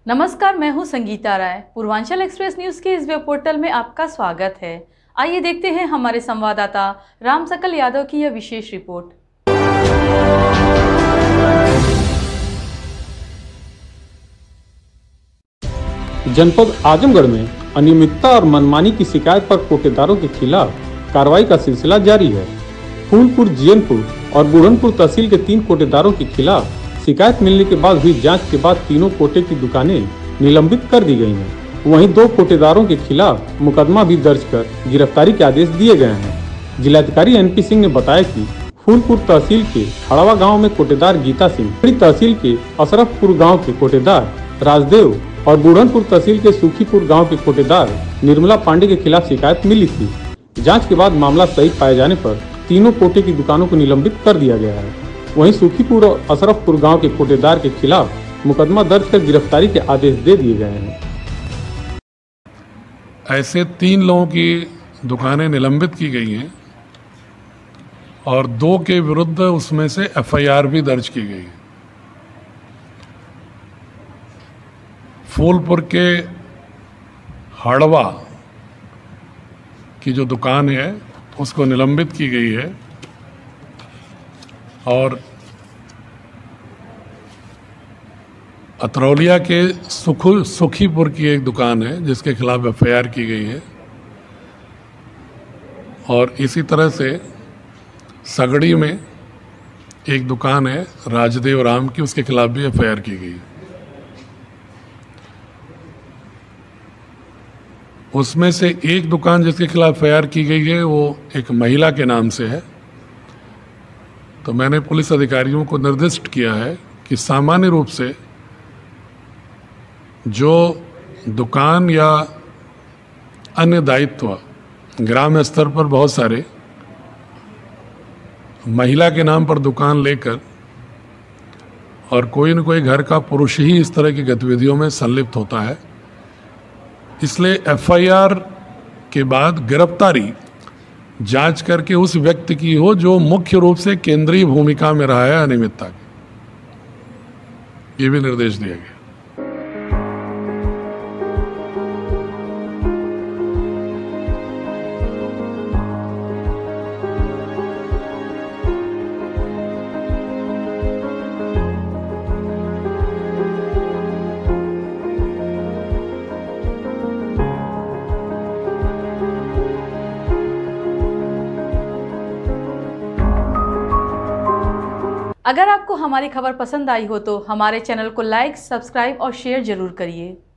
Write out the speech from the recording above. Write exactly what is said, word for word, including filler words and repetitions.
नमस्कार, मैं हूं संगीता राय। पूर्वांचल एक्सप्रेस न्यूज के इस वेब पोर्टल में आपका स्वागत है। आइए देखते हैं हमारे संवाददाता राम सकल यादव की यह विशेष रिपोर्ट। जनपद आजमगढ़ में अनियमितता और मनमानी की शिकायत पर कोटेदारों के खिलाफ कार्रवाई का सिलसिला जारी है। फूलपुर, जीयनपुर और बुढ़नपुर तहसील के तीन कोटेदारों के खिलाफ शिकायत मिलने के बाद हुई जांच के बाद तीनों कोटे की दुकानें निलंबित कर दी गई हैं। वहीं दो कोटेदारों के खिलाफ मुकदमा भी दर्ज कर गिरफ्तारी के आदेश दिए गए हैं। जिलाधिकारी एनपी सिंह ने बताया कि फूलपुर तहसील के हड़वा गांव में कोटेदार गीता सिंह, तहसील के अशरफपुर गांव के कोटेदार राजदेव और बुढ़नपुर तहसील के सुखीपुर गांव के कोटेदार निर्मला पांडे के खिलाफ शिकायत मिली थी। जांच के बाद मामला सही पाए जाने पर तीनों कोटे की दुकानों को निलंबित कर दिया गया है। वहीं सुखीपुर और अशरफपुर गांव के कोटेदार के खिलाफ मुकदमा दर्ज कर गिरफ्तारी के आदेश दे दिए गए हैं। ऐसे तीन लोगों की दुकानें निलंबित की गई हैं और दो के विरुद्ध उसमें से एफ आई आर भी दर्ज की गई है। फूलपुर के हड़वा की जो दुकान है उसको निलंबित की गई है और अतरौलिया के सुखु सुखीपुर की एक दुकान है जिसके खिलाफ एफ आई आर की गई है और इसी तरह से सगड़ी में एक दुकान है राजदेव राम की, उसके खिलाफ भी एफ आई आर की गई है। उसमें से एक दुकान जिसके खिलाफ एफ आई आर की गई है वो एक महिला के नाम से है। तो मैंने पुलिस अधिकारियों को निर्दिष्ट किया है कि सामान्य रूप से जो दुकान या अन्य दायित्व ग्राम स्तर पर बहुत सारे महिला के नाम पर दुकान लेकर और कोई न कोई घर का पुरुष ही इस तरह की गतिविधियों में संलिप्त होता है, इसलिए एफ आई आर के बाद गिरफ्तारी जांच करके उस व्यक्ति की हो जो मुख्य रूप से केंद्रीय भूमिका में रहा है अनियमितता की। ये भी निर्देश दिया गया। अगर आपको हमारी खबर पसंद आई हो तो हमारे चैनल को लाइक, सब्सक्राइब और शेयर जरूर करिए।